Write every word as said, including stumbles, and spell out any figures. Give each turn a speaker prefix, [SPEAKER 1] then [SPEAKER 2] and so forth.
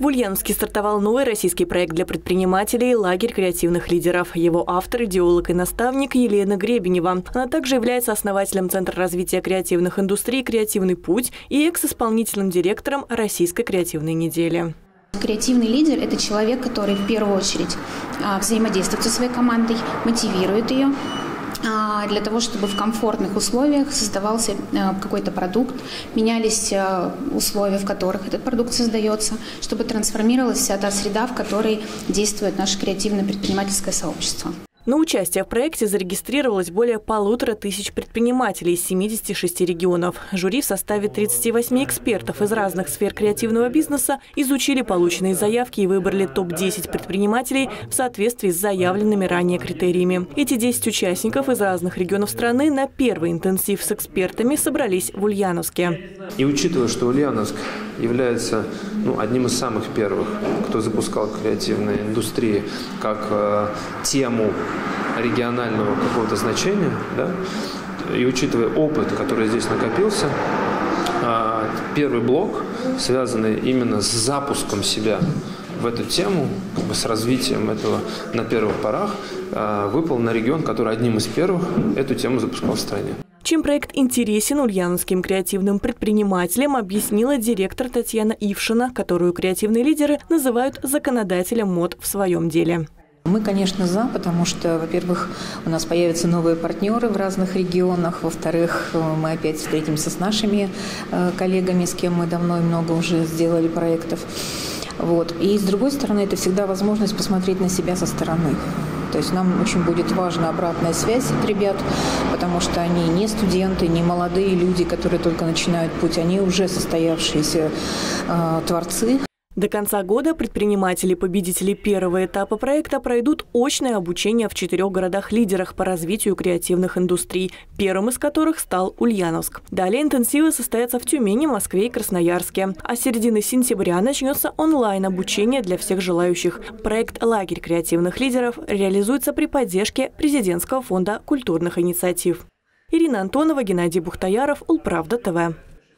[SPEAKER 1] В Ульяновске стартовал новый российский проект для предпринимателей «Лагерь креативных лидеров». Его автор, идеолог и наставник Елена Гребенева. Она также является основателем Центра развития креативных индустрий «Креативный путь» и экс-исполнительным директором Российской креативной недели.
[SPEAKER 2] Креативный лидер – это человек, который в первую очередь взаимодействует со своей командой, мотивирует ее, для того, чтобы в комфортных условиях создавался какой-то продукт, менялись условия, в которых этот продукт создается, чтобы трансформировалась вся та среда, в которой действует наше креативное предпринимательское сообщество.
[SPEAKER 1] На участие в проекте зарегистрировалось более полутора тысяч предпринимателей из семидесяти шести регионов. Жюри в составе тридцати восьми экспертов из разных сфер креативного бизнеса изучили полученные заявки и выбрали топ десять предпринимателей в соответствии с заявленными ранее критериями. Эти десять участников из разных регионов страны на первый интенсив с экспертами собрались в Ульяновске.
[SPEAKER 3] И учитывая, что Ульяновск является ну, одним из самых первых, кто запускал креативные индустрии как э, тему регионального какого-то значения, да, и учитывая опыт, который здесь накопился, э, первый блок, связанный именно с запуском себя в эту тему, как бы с развитием этого на первых порах, э, выпал на регион, который одним из первых эту тему запускал в стране.
[SPEAKER 1] Чем проект интересен ульяновским креативным предпринимателям, объяснила директор Татьяна Ившина, которую креативные лидеры называют законодателем мод в своем деле.
[SPEAKER 4] Мы, конечно, за, потому что, во-первых, у нас появятся новые партнеры в разных регионах, во-вторых, мы опять встретимся с нашими коллегами, с кем мы давно и много уже сделали проектов. Вот. И, с другой стороны, это всегда возможность посмотреть на себя со стороны. То есть нам очень будет важна обратная связь от ребят, потому что они не студенты, не молодые люди, которые только начинают путь, они уже состоявшиеся э, творцы.
[SPEAKER 1] До конца года предприниматели-победители первого этапа проекта пройдут очное обучение в четырех городах-лидерах по развитию креативных индустрий, первым из которых стал Ульяновск. Далее интенсивы состоятся в Тюмени, Москве и Красноярске. А с середины сентября начнется онлайн-обучение для всех желающих. Проект «Лагерь креативных лидеров» реализуется при поддержке Президентского фонда культурных инициатив. Ирина Антонова, Геннадий Бухтаяров, Улправда ТВ.